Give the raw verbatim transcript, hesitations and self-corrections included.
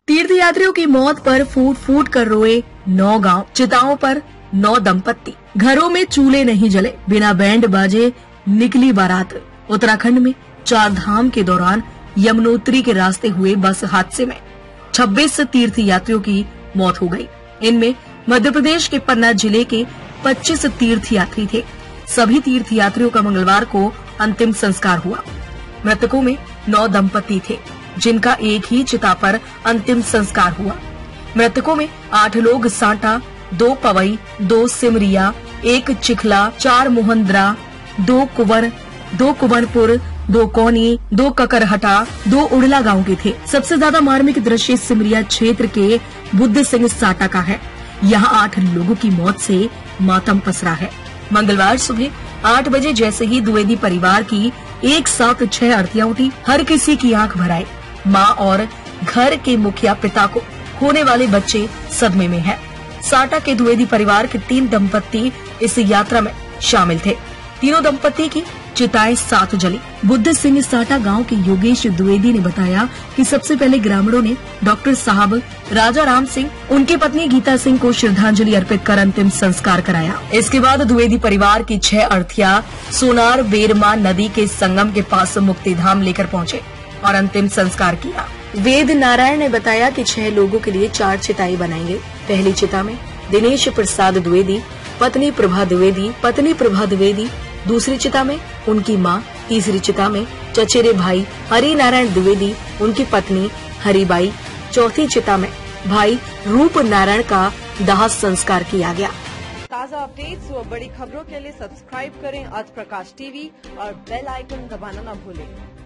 तीर्थयात्रियों की मौत पर फूट फूट कर रोए नौ गांव, चिताओं पर नौ दंपत्ति, घरों में चूल्हे नहीं जले, बिना बैंड बाजे निकली बारात। उत्तराखंड में चार धाम के दौरान यमुनोत्री के रास्ते हुए बस हादसे में छब्बीस तीर्थयात्रियों की मौत हो गई। इनमें मध्य प्रदेश के पन्ना जिले के पच्चीस तीर्थयात्री थे। सभी तीर्थयात्रियों का मंगलवार को अंतिम संस्कार हुआ। मृतकों में नौ दंपति थे, जिनका एक ही चिता पर अंतिम संस्कार हुआ। मृतकों में आठ लोग सांटा, दो पवई, दो सिमरिया, एक चिखला, चार मोहन्द्रा, दो कुंवर, दो कुंवरपुर, दो कौनी, दो ककरहटा, दो उड़ला गांव के थे। सबसे ज्यादा मार्मिक दृश्य सिमरिया क्षेत्र के बुद्ध सिंह साटा का है। यहाँ आठ लोगों की मौत से मातम पसरा है। मंगलवार सुबह आठ बजे जैसे ही द्विवेदी परिवार की एक साथ छह अर्थियां उठी, हर किसी की आंख भर आई। माँ और घर के मुखिया पिता को होने वाले बच्चे सदमे में है। साटा के द्विवेदी परिवार के तीन दंपत्ति इस यात्रा में शामिल थे। तीनों दंपत्ति की चिताएं साथ जली। बुद्ध सिंह साटा गांव के योगेश द्विवेदी ने बताया कि सबसे पहले ग्रामीणों ने डॉक्टर साहब राजा राम सिंह, उनकी पत्नी गीता सिंह को श्रद्धांजलि अर्पित कर अंतिम संस्कार कराया। इसके बाद द्विवेदी परिवार की छह अर्थियां सोनार बेरमा नदी के संगम के पास मुक्तिधाम लेकर पहुँचे और अंतिम संस्कार किया। वेद नारायण ने बताया कि छह लोगों के लिए चार चिताएं बनाएंगे। पहली चिता में दिनेश प्रसाद द्विवेदी, पत्नी प्रभा द्विवेदी, पत्नी प्रभा द्विवेदी, दूसरी चिता में उनकी मां, तीसरी चिता में चचेरे भाई हरि नारायण द्विवेदी, उनकी पत्नी हरिबाई, चौथी चिता में भाई रूप नारायण का दाह संस्कार किया गया। ताज़ा अपडेट्स व बड़ी खबरों के लिए सब्सक्राइब करें आज प्रकाश टीवी और बेल आइकन दबाना न भूलें।